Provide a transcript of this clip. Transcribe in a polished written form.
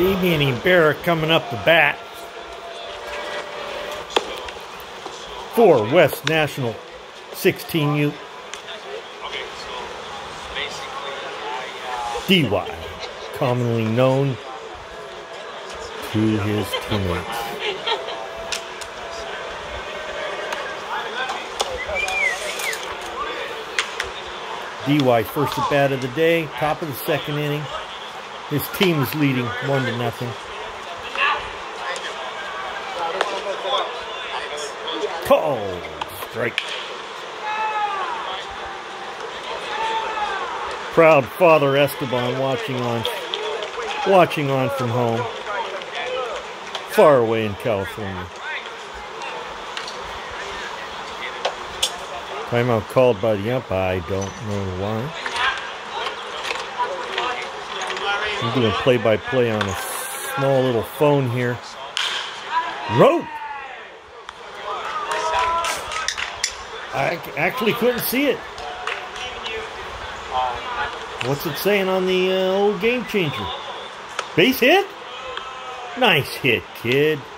Damian Ibarra coming up the bat for West National 16U. DY, commonly known to his teammates. DY first at bat of the day, top of the second inning. His team is leading 1-0. Call strike. Proud father Esteban watching on from home, far away in California. Timeout called by the umpire. I don't know why. I'm doing play-by-play on a small little phone here. Rope! I actually couldn't see it. What's it saying on the old game changer? Base hit? Nice hit, kid.